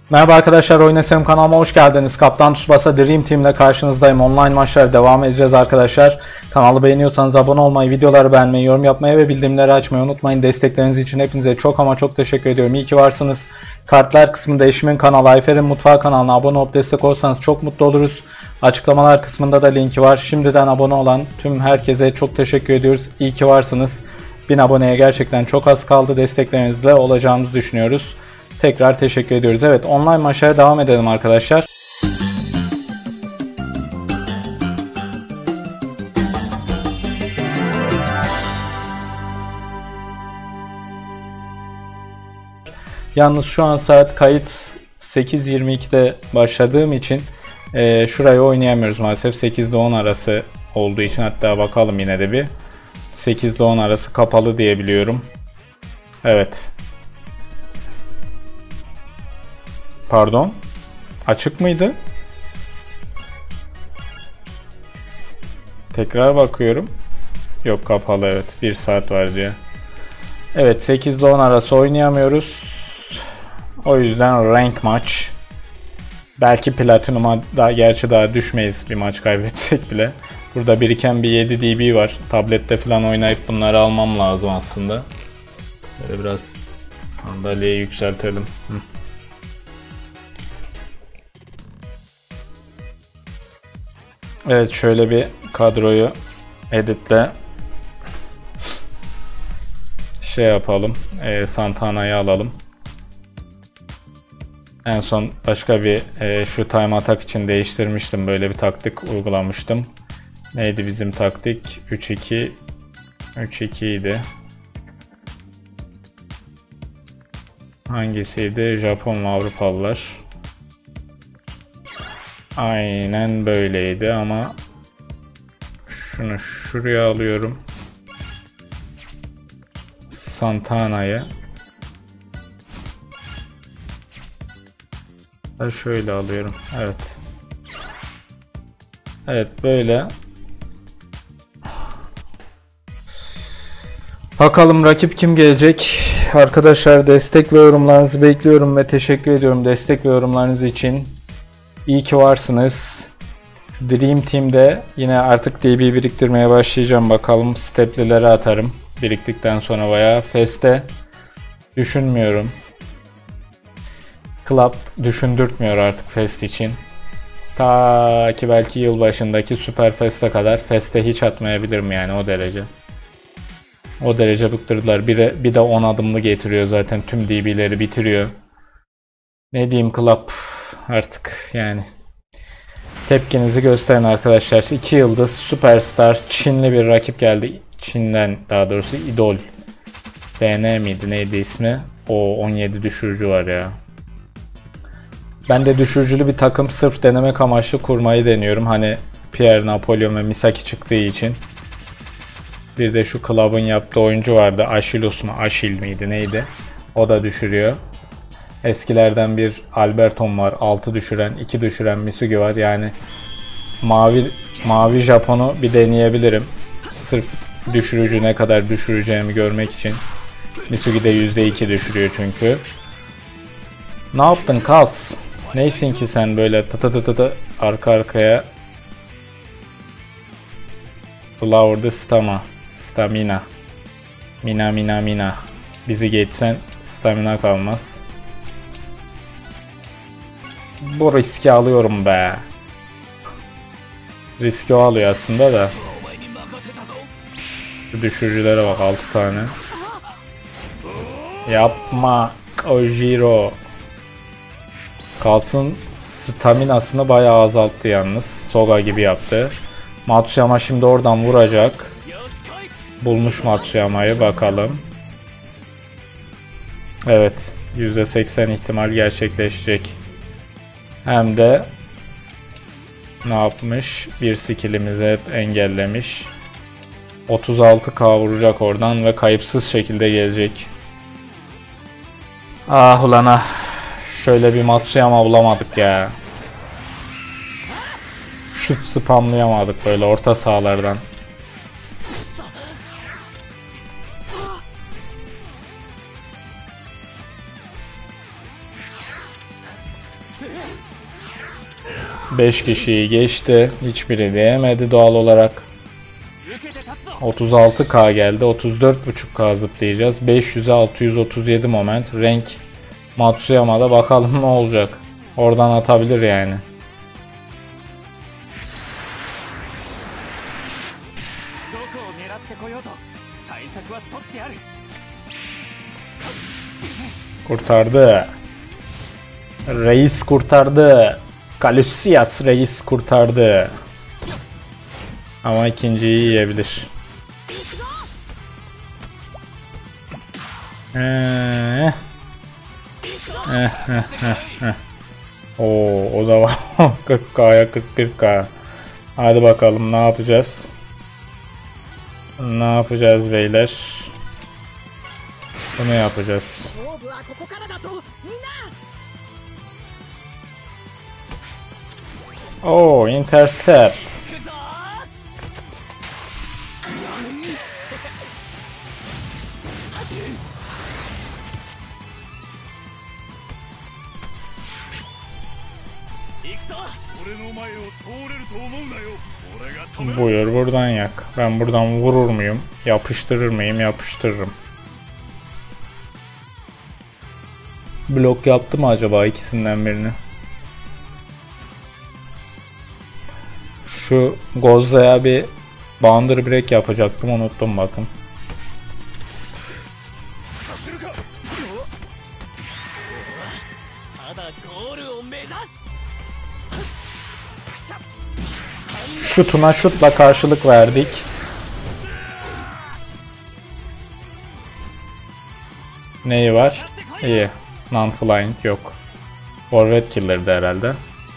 Merhaba arkadaşlar, Oyun Eserim kanalıma hoş geldiniz. Kaptan Tsubasa Dream Team ile karşınızdayım. Online maçlara devam edeceğiz arkadaşlar. Kanalı beğeniyorsanız abone olmayı, videoları beğenmeyi, yorum yapmayı ve bildirimleri açmayı unutmayın. Destekleriniz için hepinize çok ama çok teşekkür ediyorum. İyi ki varsınız. Kartlar kısmında eşimin kanalı Ayfer'in Mutfağı kanalına abone olup destek olursanız çok mutlu oluruz. Açıklamalar kısmında da linki var. Şimdiden abone olan tüm herkese çok teşekkür ediyoruz. İyi ki varsınız. 1000 aboneye gerçekten çok az kaldı. Desteklerinizle olacağımızı düşünüyoruz. Tekrar teşekkür ediyoruz. Evet, online maçlara devam edelim arkadaşlar. Yalnız şu an saat kayıt 8:22'de başladığım için şurayı oynayamıyoruz maalesef. 8 ile 10 arası olduğu için, hatta bakalım yine de bir. 8 ile 10 arası kapalı diye biliyorum. Evet. Pardon. Açık mıydı? Tekrar bakıyorum. Yok, kapalı, evet. 1 saat var diye. Evet, 8 ile 10 arası oynayamıyoruz. O yüzden rank maç. Belki platinuma da, gerçi daha düşmeyiz bir maç kaybetsek bile. Burada biriken bir 7 DB var. Tablette falan oynayıp bunları almam lazım aslında. Böyle biraz sandalyeyi yükseltelim. Evet, şöyle bir kadroyu editle şey yapalım. Santana'yı alalım. En son başka bir şu time attack için değiştirmiştim. Böyle bir taktik uygulamıştım. Neydi bizim taktik? 3-2 idi. Hangisiydi? Japon ve Avrupalılar. Aynen böyleydi ama şunu şuraya alıyorum. Santana'yı da şöyle alıyorum. Evet. Evet, böyle. Bakalım rakip kim gelecek? Arkadaşlar, destek ve yorumlarınızı bekliyorum ve teşekkür ediyorum destek ve yorumlarınız için. İyi ki varsınız. Şu Dream Team'de yine artık DB biriktirmeye başlayacağım. Bakalım, steplilere atarım. Biriktikten sonra bayağı. Fest'te düşünmüyorum. Club düşündürtmüyor artık Fest için. Ta ki belki yılbaşındaki Super Fest'e kadar Fest'e hiç atmayabilirim, yani o derece. O derece bıktırdılar. Bir de 10 adımlı getiriyor zaten, tüm DB'leri bitiriyor. Ne diyeyim Club, artık yani. Tepkinizi gösterin arkadaşlar. 2 yıldız süperstar Çinli bir rakip geldi. Çin'den, daha doğrusu idol. DN miydi neydi ismi? O 17 düşürücü var ya. Ben de düşürücülü bir takım sırf denemek amaçlı kurmayı deniyorum. Hani Pierre, Napolyon ve Misaki çıktığı için. Bir de şu Club'ın yaptığı oyuncu vardı. Achilles mu? Achil miydi neydi? O da düşürüyor. Eskilerden bir Alberton var. 6 düşüren, 2 düşüren Misugi var. Yani mavi Japon'u bir deneyebilirim. Sırf düşürücü ne kadar düşüreceğimi görmek için. Misugi de %2 düşürüyor çünkü. Ne yaptın Kaltz? Neysin ki sen böyle tı arka arkaya. Flower'da stamina. Mina. Bizi geçsen stamina kalmaz. Bu riski alıyorum be. Riski o alıyor aslında da. Şu düşürücülere bak, 6 tane. Yapma Kojiro. Kalsın, staminasını bayağı azalttı yalnız. Soga gibi yaptı. Matsuyama şimdi oradan vuracak. Bulmuş Matsuyama'yı, bakalım. Evet, %80 ihtimal gerçekleşecek. Hem de ne yapmış? Bir skillimizi hep engellemiş. 36k vuracak oradan ve kayıpsız şekilde gelecek. Ah ulan ah. Şöyle bir Matsuyama bulamadık ya. Şut spamlayamadık böyle orta sahalardan. 5 kişiyi geçti. Hiçbiri değmedi doğal olarak. 36k geldi. 34.5k zıplayacağız. 500'e 637 moment. Renk Matsuyama'da bakalım ne olacak. Oradan atabilir yani. Kurtardı. Reis kurtardı. Calusias reis kurtardı. Ama ikinciyi yiyebilir. O da var. 40k'ya 40k. Hadi bakalım ne yapacağız? Ne yapacağız beyler? Bunu yapacağız. Oh, intercept. Buyur buradan yak. Ben buradan vurur muyum? Yapıştırır mıyım? Yapıştırırım. Blok yaptı mı acaba ikisinden birini? Şu Gozza'ya bir boundary break yapacaktım, unuttum bakın. Şutuna şutla karşılık verdik. Neyi var? İyi. Non-flying yok. Forward killer'dı herhalde.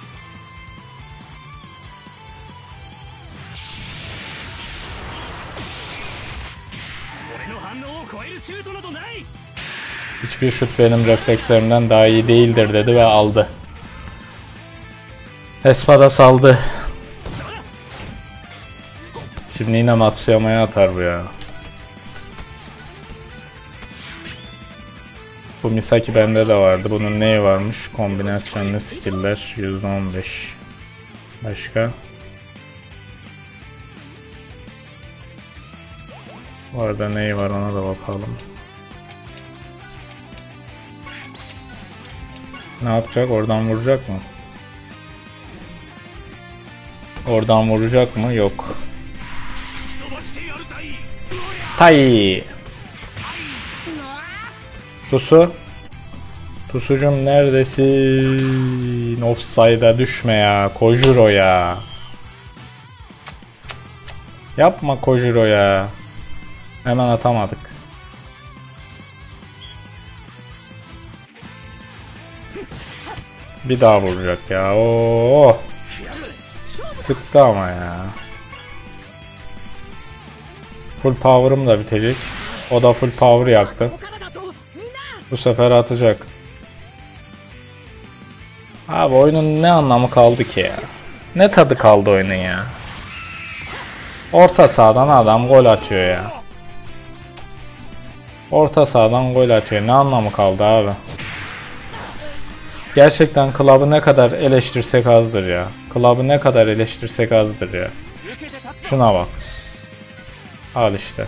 Hiçbir şut benim reflekslerimden daha iyi değildir dedi ve aldı. Espada saldı. Şimdi yine Matsuyama'ya atar bu ya. Bu Misaki bende de vardı. Bunun neyi varmış? Kombinasyonlu skill'ler %15. Başka? Bu arada neyi var ona da bakalım. Ne yapacak? Oradan vuracak mı? Oradan vuracak mı? Yok. Tai. Tusu. Tusucum neredesin? Offside'a düşme ya. Kojuro ya. Yapma Kojuro ya. Hemen atamadık. Bir daha vuracak ya. Oo. Sıktı ama ya. Full power'ım da bitecek. O da full power yaktı. Bu sefer atacak. Abi oyunun ne anlamı kaldı ki ya? Ne tadı kaldı oyunun ya? Orta sahadan adam gol atıyor ya. Orta sahadan gol atıyor. Ne anlamı kaldı abi? Gerçekten Club'ı ne kadar eleştirsek azdır ya. Club'ı ne kadar eleştirsek azdır ya. Şuna bak. Al işte.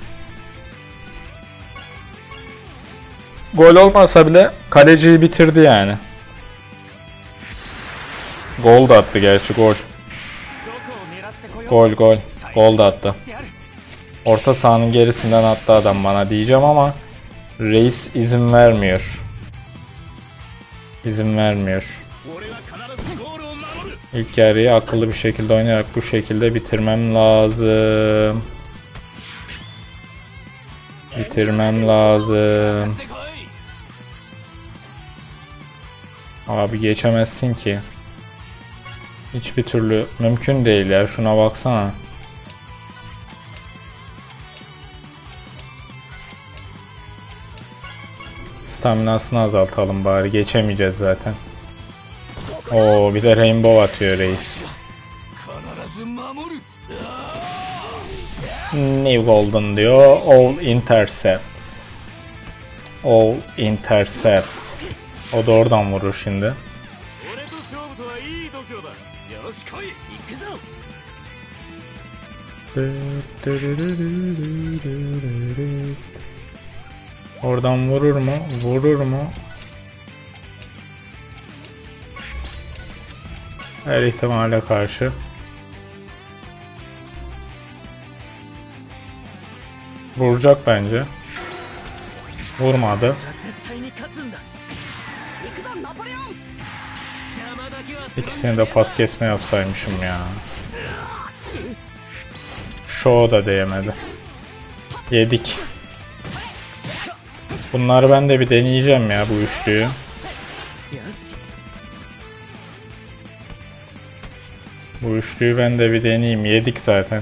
Gol olmasa bile kaleciyi bitirdi yani. Gol da attı gerçi, gol. Gol. Gol da attı. Orta sahanın gerisinden attı adam bana diyeceğim ama reis izin vermiyor. İzin vermiyor. İlk yarıyı akıllı bir şekilde oynayarak bu şekilde bitirmem lazım. Bitirmem lazım. Abi geçemezsin ki. Hiçbir türlü mümkün değil ya. Şuna baksana. Staminasını azaltalım bari. Geçemeyeceğiz zaten. Oo, bir de Rainbow atıyor reis. New Golden diyor. All intercept. All intercept. O da oradan vurur şimdi. Oradan vurur mu? Vurur mu? Her ihtimale karşı. Vuracak bence. Vurmadı. İkisini de pas kesme yapsaymışım ya. Şo da değmedi. Yedik. Bunları ben de bir deneyeceğim ya, bu üçlüyü. Bu üçlüyü ben de bir deneyeyim. Yedik zaten.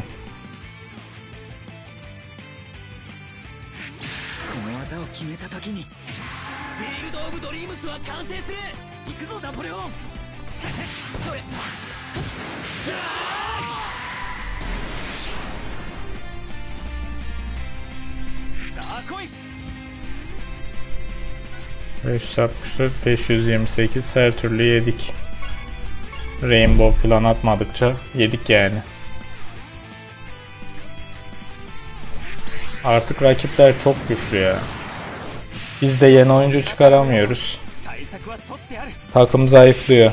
...564, 528 her türlü yedik. Rainbow falan atmadıkça yedik yani. Artık rakipler çok güçlü ya. Biz de yeni oyuncu çıkaramıyoruz. Takım zayıflıyor.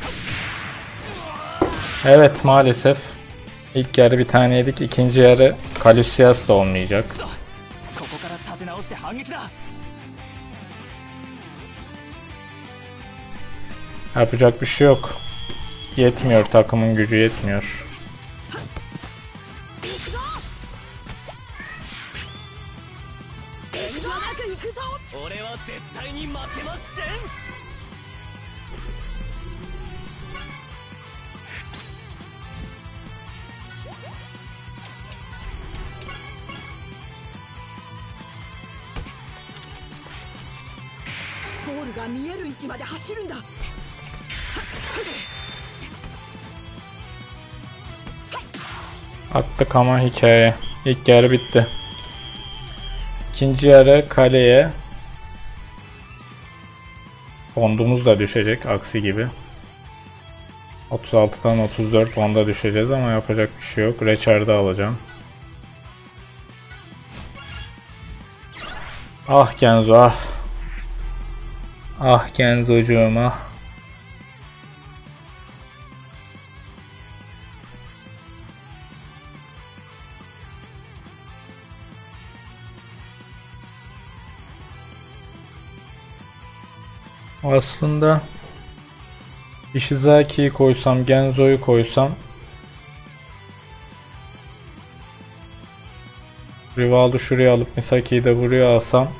Evet, maalesef. İlk yarı bir tane yedik. İkinci yarı Calusias da olmayacak. Yapacak bir şey yok. Yetmiyor, takımın gücü yetmiyor. Attık ama hikaye. İlk yarı bitti. İkinci yarı kaleye. Bondumuz da düşecek aksi gibi. 36'dan 34 bonda düşeceğiz ama yapacak bir şey yok. Richard'ı alacağım. Ah Genzo ah. Ah Genzocuğum ah. Aslında Ishizaki'yi koysam, Genzo'yu koysam, Rivaldo şuraya alıp Misaki'yi de buraya alsam,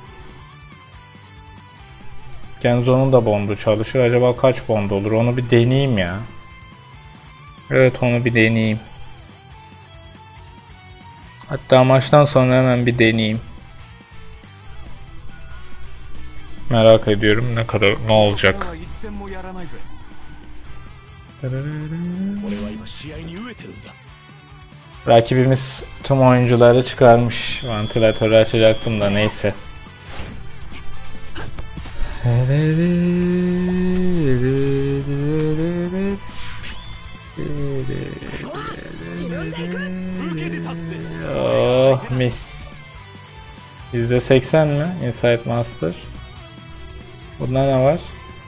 Genzo'nun da bondu çalışır. Acaba kaç bond olur? Onu bir deneyeyim ya. Evet, onu bir deneyeyim. Hatta maçtan sonra hemen bir deneyeyim. Merak ediyorum ne olacak. Rakibimiz tüm oyuncuları çıkarmış. Vantilatörü açacaktım da neyse. Oh mis. %80 mi? Inside Master. Bunda ne var?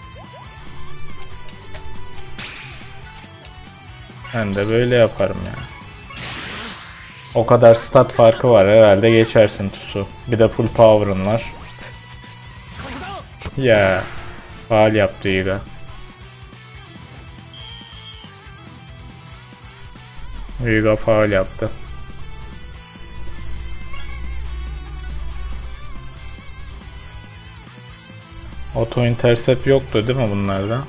Ben de böyle yaparım ya. O kadar stat farkı var, herhalde geçersin Tusu. Bir de full power'ın var. Ya faal yaptı Iga. Iga faal yaptı. Auto intercept yoktu değil mi bunlarda?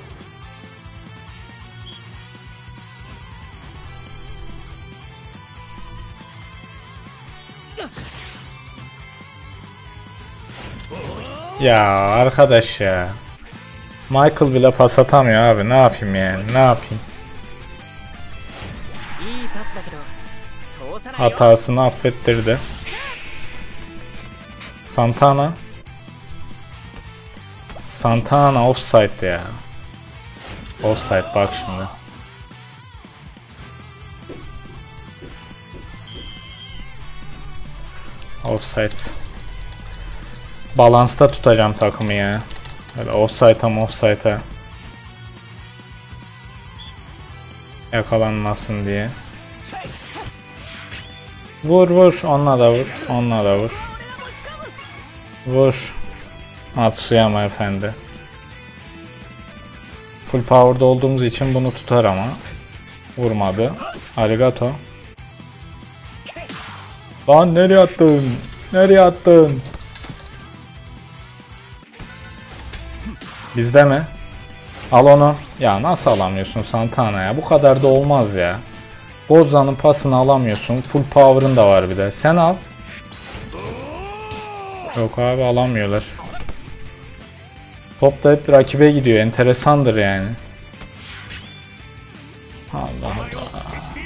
Ya arkadaş ya. Michael bile pas atamıyor abi. Ne yapayım yani? Ne yapayım? Hatasını affettirdi. Santana offside ya. Offside bak şimdi. Offside. Balansta tutacağım takımı ya. Böyle offside'a yakalanmasın diye. Vur vur. Onunla da vur. Onunla da vur. Vur. Matsuyama efendi. Full power'da olduğumuz için bunu tutar ama. Vurmadı. Arigato. Lan nereye attın? Nereye attın? Bizde mi? Al onu. Ya nasıl alamıyorsun Santana ya? Bu kadar da olmaz ya. Boza'nın pasını alamıyorsun. Full power'ın da var bir de. Sen al. Yok abi alamıyorlar. Top da hep rakibe gidiyor. Enteresandır yani. Allah Allah.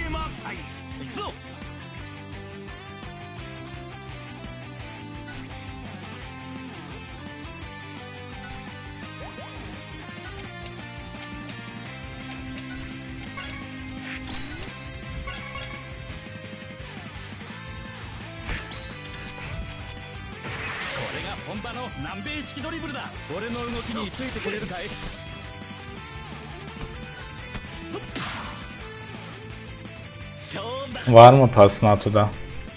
本場の南米式ドリブルだ。俺の動きについてくれるかい。Var mı pas NATO'da?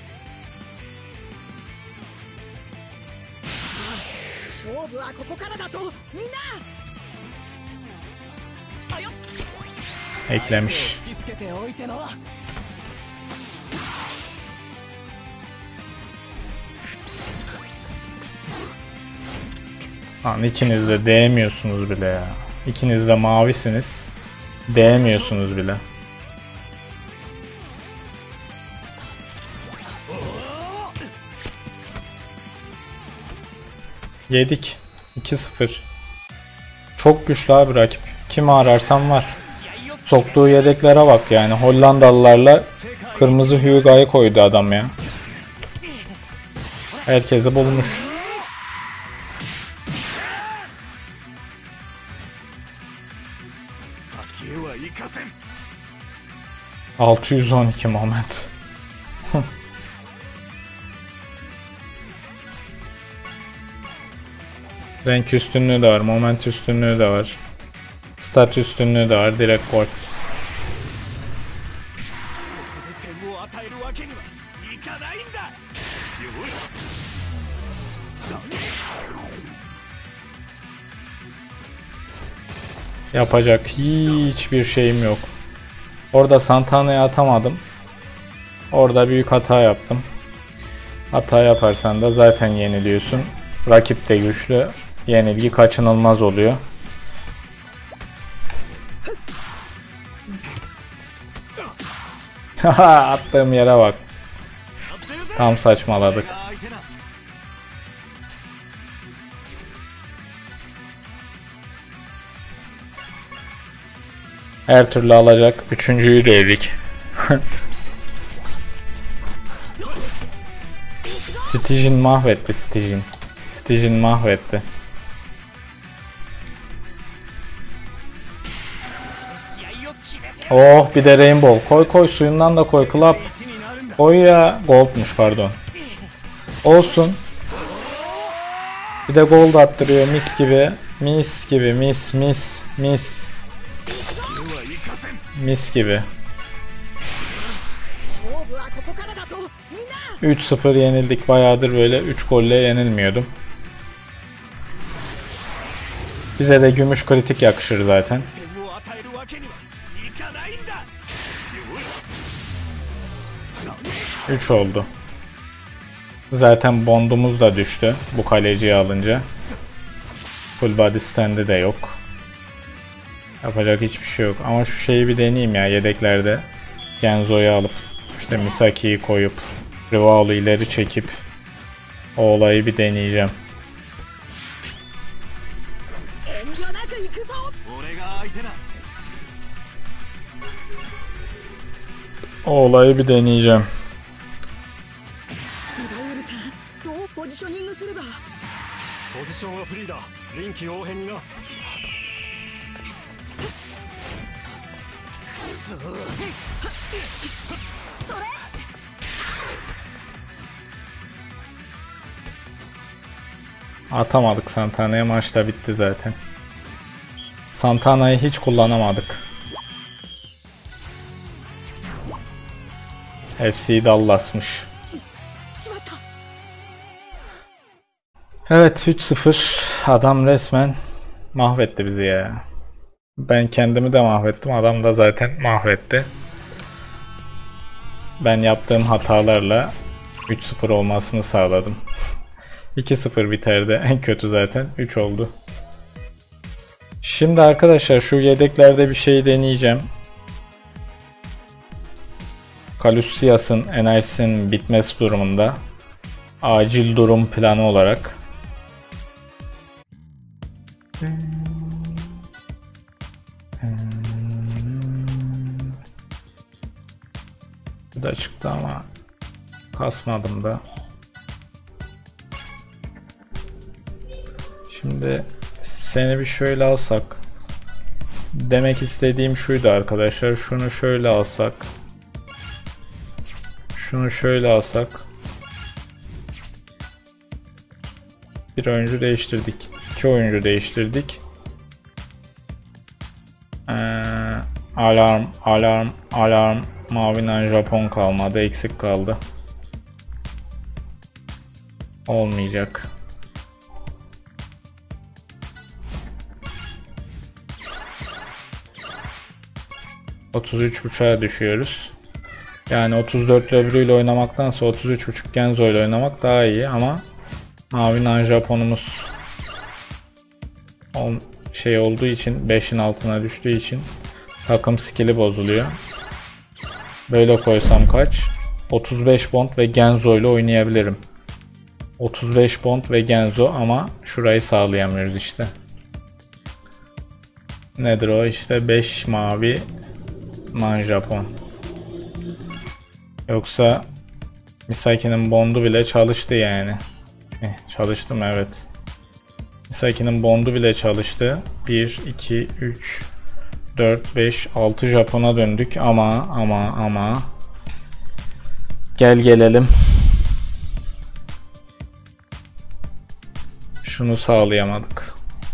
Eklemiş. Lan ikiniz de değmiyorsunuz bile ya. İkiniz de mavisiniz. Değmiyorsunuz bile. Yedik. 2-0. Çok güçlü abi rakip. Kimi ararsam var. Soktuğu yedeklere bak yani. Hollandalılarla kırmızı Huga'yı koydu adam ya. Herkesi bulmuş. ...612 moment. Renk üstünlüğü de var, moment üstünlüğü de var. Stat üstünlüğü de var, direkt gol. Yapacak hiçbir şeyim yok. Orada Santana'ya atamadım. Orada büyük hata yaptım. Hata yaparsan da zaten yeniliyorsun. Rakip de güçlü. Yenilgi kaçınılmaz oluyor. Attığım yere bak. Tam saçmaladık. Her türlü alacak. Üçüncüyü de yedik. Stijin mahvetti Stijin. Stijin mahvetti. Oh bir de Rainbow. Koy koy suyundan da koy Club. Koy ya. Gold'muş pardon. Olsun. Bir de gold attırıyor mis gibi. Mis gibi mis mis mis. Mis gibi. 3-0 yenildik. Bayağıdır böyle 3 golle yenilmiyordum. Bize de gümüş kritik yakışır zaten. Üç oldu. Zaten bondumuz da düştü bu kaleciyi alınca. Full body stand'i de yok. Yapacak hiçbir şey yok. Ama şu şeyi bir deneyeyim ya yedeklerde. Genzo'yu alıp işte Misaki'yi koyup Rival'ı ileri çekip o olayı bir deneyeceğim. O olayı bir deneyeceğim. Atamadık Santana'ya, maç da bitti zaten. Santana'yı hiç kullanamadık. FC Dallas'mış. Evet, 3-0. Adam resmen mahvetti bizi ya. Ben kendimi de mahvettim. Adam da zaten mahvetti. Ben yaptığım hatalarla 3-0 olmasını sağladım. 2-0 biterdi. En kötü zaten 3 oldu. Şimdi arkadaşlar şu yedeklerde bir şey deneyeceğim. Calusias'ın enerjisinin bitmesi durumunda acil durum planı olarak bu da çıktı ama kasmadım da. Şimdi seni bir şöyle alsak. Demek istediğim şuydu arkadaşlar. Şunu şöyle alsak. Şunu şöyle alsak. Bir oyuncu değiştirdik. 2 oyuncu değiştirdik. Alarm. Mavi'den Japon kalmadı. Eksik kaldı. Olmayacak. %33.5'a düşüyoruz. Yani 34 öbürüyle oynamaktansa 33.5 Genzo ile oynamak daha iyi ama Mavi'den Japon'umuz şey olduğu için 5'in altına düştüğü için takım skill'i bozuluyor. Böyle koysam kaç? 35 bond ve Genzo ile oynayabilirim. 35 bond ve Genzo ama şurayı sağlayamıyoruz işte. Nedir o? İşte 5 mavi man Japon. Yoksa Misaki'nin bondu bile çalıştı yani. Çalıştı mı? Evet. Misaki'nin bondu bile çalıştı. 1, 2, 3, 4, 5, 6 Japon'a döndük ama gel gelelim. Şunu sağlayamadık.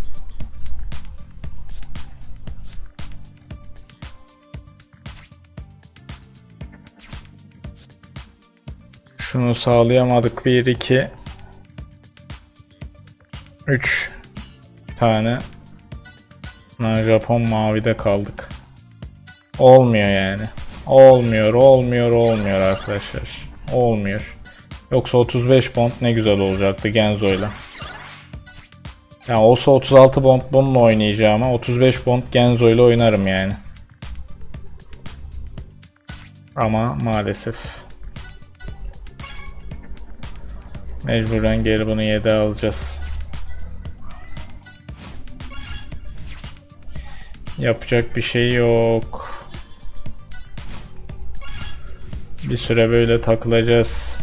Şunu sağlayamadık. 1, 2, 3 tane Japon mavide kaldık. Olmuyor yani. Olmuyor arkadaşlar. Olmuyor. Yoksa 35 bond ne güzel olacaktı Genzo'yla. Yani olsa 36 bond bununla oynayacağım ama 35 bond Genzo'yla oynarım yani. Ama maalesef. Mecburen geri bunu 7 alacağız. Yapacak bir şey yok. Bir süre böyle takılacağız.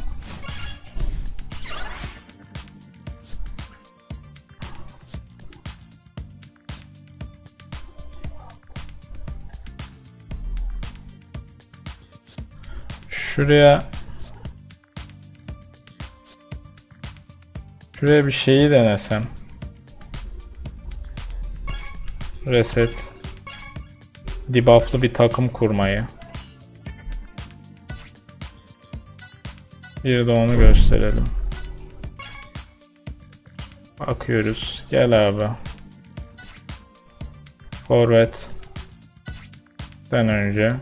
Şuraya bir şeyi denesem. Reset. Debuff'lı bir takım kurmayı. Bir de onu gösterelim. Bakıyoruz. Gel abi. Forvet. Den önce.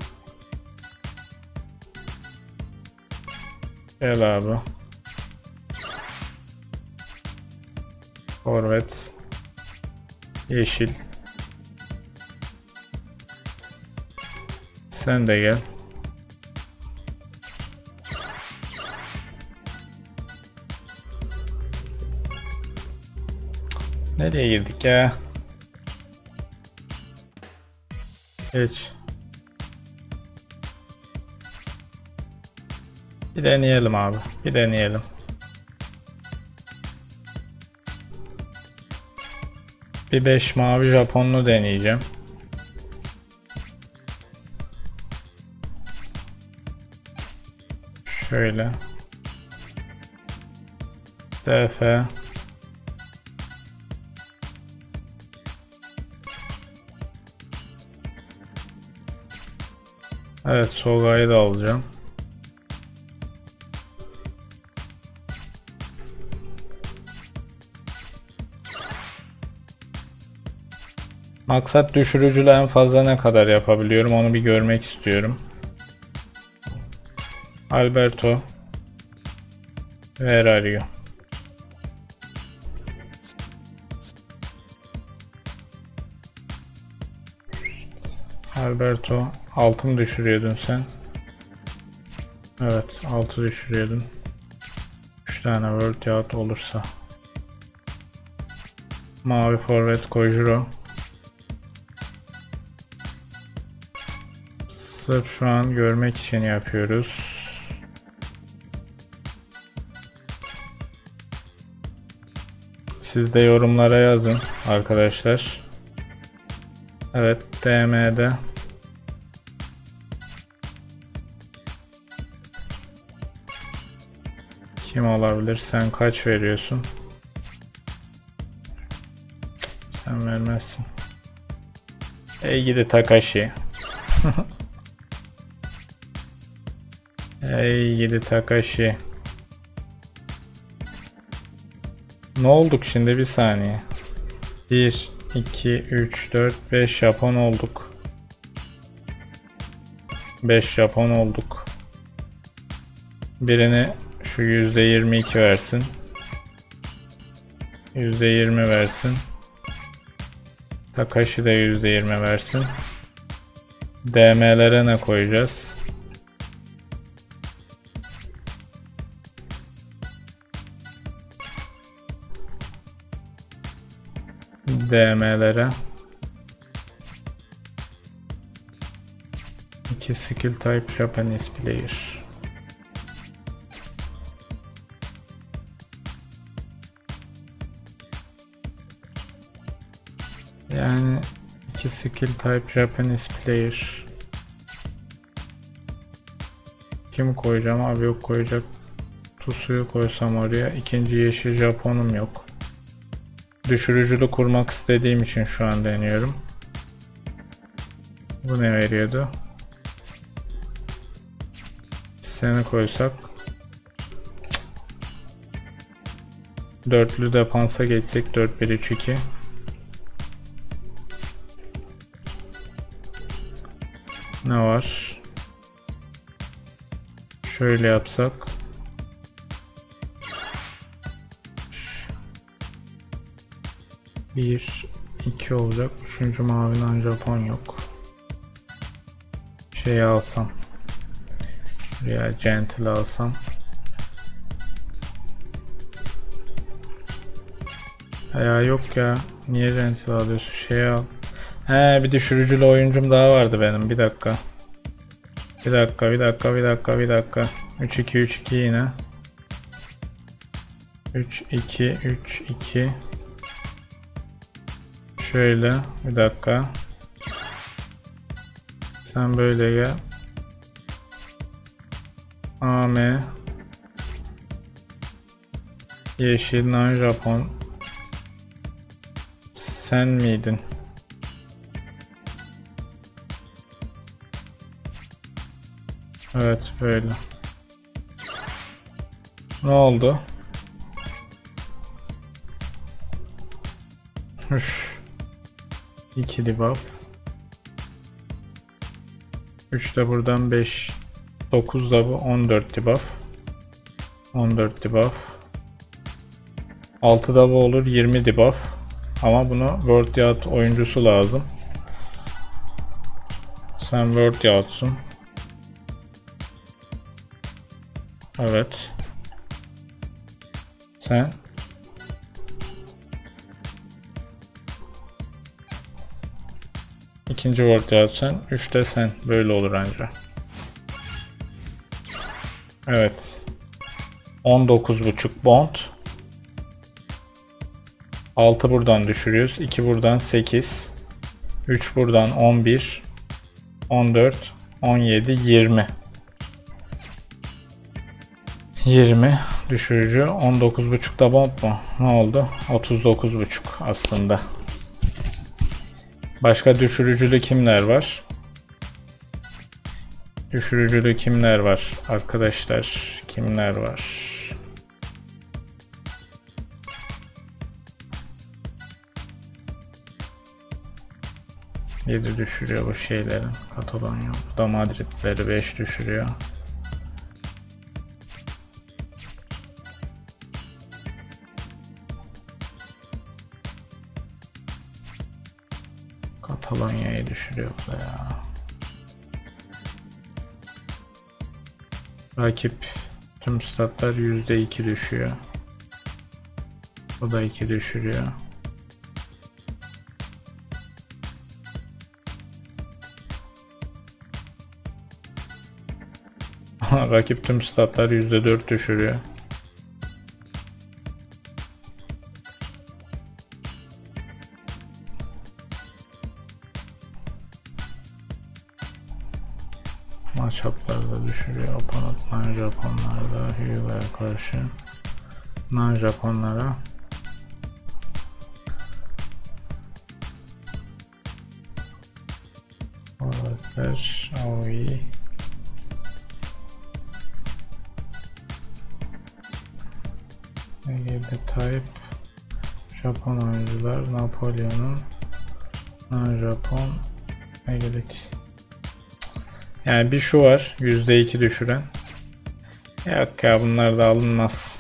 Gel abi. Forvet. Yeşil. Sen de gel. Nereye girdik ya? Geç. Bir deneyelim abi. Bir deneyelim. Bir 5 mavi Japonlu deneyeceğim. Şöyle. DF. Evet, Soga'yı da alacağım. Maksat düşürücüyle en fazla ne kadar yapabiliyorum onu bir görmek istiyorum. Alberto. Where are you? Alberto. 6 mı düşürüyordun sen? Evet, 6 düşürüyordun. 3 tane World Yard olursa. Mavi forvet Kojiro. Sırf şu an görmek için yapıyoruz. Siz de yorumlara yazın arkadaşlar. Evet, DM'de. Kim olabilir? Sen kaç veriyorsun? Sen vermezsin. Ey gidi Takashi. Ey gidi Takashi. Ne olduk şimdi, bir saniye. 1, 2, 3, 4, 5 Japon olduk. 5 Japon olduk. Birini şu %22 versin. %20 versin. Takashi de %20 versin. DM'lere ne koyacağız? DM'lere 2 skill type Japanese player. Yani 2 skill type Japanese player. Kim koyacağım abi, yok koyacak. Tusu'yu koysam oraya. İkinci yeşil Japonum yok. Düşürücülü kurmak istediğim için şu an deniyorum. Bu ne veriyordu? Seni koysak. Dörtlü defansa geçsek 4-1-3-2. Ne var? Şöyle yapsak. Bir, iki olacak. Üçüncü maviden Japon yok. Şeyi alsam. Buraya Gentle alsam. Ya yok ya. Niye Gentle alıyorsun? Şeyi al. He, bir düşürücülü oyuncum daha vardı benim. Bir dakika. Bir dakika. 3-2-3-2 yine. 3-2-3-2. Şöyle. Bir dakika. Sen böyle gel. AM. Yeşil non Japon. Sen miydin? Evet, böyle. Ne oldu? Üş. 2 debuff. 3 de buradan 5. 9 da bu. 14 debuff. 14 debuff. 6 da bu olur. 20 debuff. Ama bunu World Yacht oyuncusu lazım. Sen World Yacht'sun. Evet. Sen. İkinci World Yacht sen. 3'te sen. Böyle olur anca. Evet. 19.5 bond. 6 buradan düşürüyoruz. 2 buradan 8. 3 buradan 11. 14. 17. 20. 20 düşürücü. 19.5'da bond mu? Ne oldu? 39.5 aslında. Başka düşürücülü kimler var? Düşürücülü kimler var arkadaşlar? Kimler var? Yedi düşürüyor bu şeyleri. Katalonya. Bu da Madridleri 5 düşürüyor. Katalonya'yı düşürüyor bu da ya. Rakip tüm statlar %2 düşüyor. Bu da 2 düşürüyor. Rakip tüm statlar %4 düşürüyor. Matchup'larda düşürüyor. Opponent non-Japonlarda Hyuga'ya karşı non-Japonlara Forvetler Aoi Ege'de Type Japon oyuncular Napolyon'un non-Japon Ege'deki. Yani bir şu var %2 düşüren. Yok ya, bunlar da alınmaz.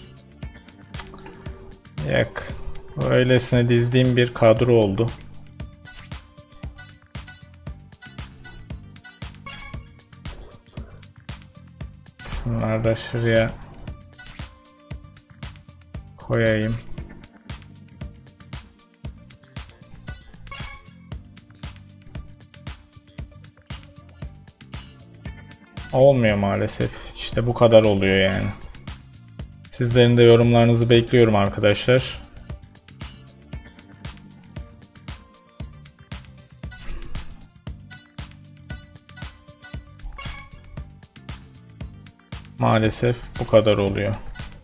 Yok. Öylesine dizdiğim bir kadro oldu. Bunları da şuraya koyayım. Olmuyor maalesef. İşte bu kadar oluyor yani. Sizlerin de yorumlarınızı bekliyorum arkadaşlar. Maalesef bu kadar oluyor.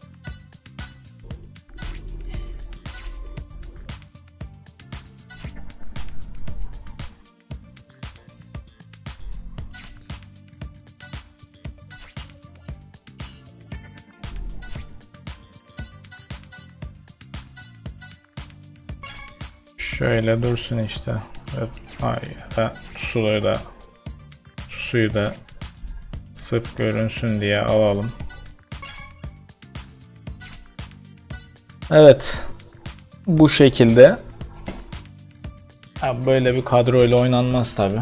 Şöyle dursun işte. Suyu da sırf görünsün diye alalım. Evet. Bu şekilde. Böyle bir kadroyla oynanmaz tabi.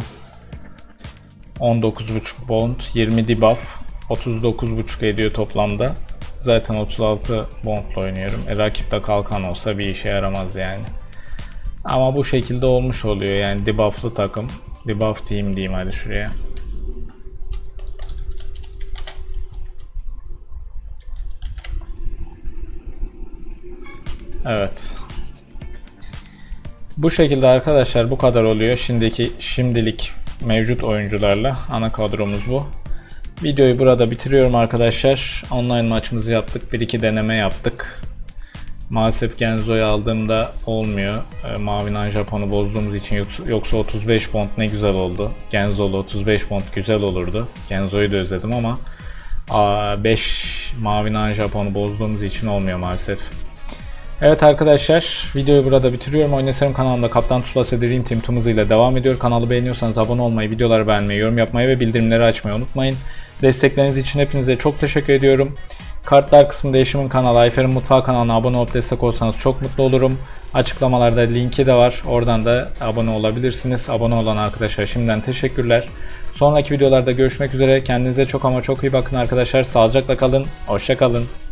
19.5 bond, 20 debuff, 39.5 ediyor toplamda. Zaten 36 bondla oynuyorum. Rakipte kalkan olsa bir işe yaramaz yani. Ama bu şekilde olmuş oluyor yani, debuff'lı takım. Debuff team diyeyim hadi şuraya. Evet. Bu şekilde arkadaşlar, bu kadar oluyor. Şimdilik mevcut oyuncularla ana kadromuz bu. Videoyu burada bitiriyorum arkadaşlar. Online maçımızı yaptık. 1-2 deneme yaptık. Maalesef Genzo'yu aldığımda olmuyor. Mavi non-Japon'u bozduğumuz için, yoksa 35 bond ne güzel oldu. Genzo'lu 35 bond güzel olurdu. Genzo'yu da özledim ama 5 mavi non-Japon'u bozduğumuz için olmuyor maalesef. Evet arkadaşlar, videoyu burada bitiriyorum. Oynasarım kanalımda Kaptan Tsubasa Dream Team tüm hızıyla devam ediyor. Kanalı beğeniyorsanız abone olmayı, videoları beğenmeyi, yorum yapmayı ve bildirimleri açmayı unutmayın. Destekleriniz için hepinize çok teşekkür ediyorum. Kartlar kısmında eşimin kanalı Ayfer'in Mutfağı kanalına abone olup destek olsanız çok mutlu olurum. Açıklamalarda linki de var. Oradan da abone olabilirsiniz. Abone olan arkadaşlar şimdiden teşekkürler. Sonraki videolarda görüşmek üzere. Kendinize çok ama çok iyi bakın arkadaşlar. Sağlıcakla kalın. Hoşça kalın.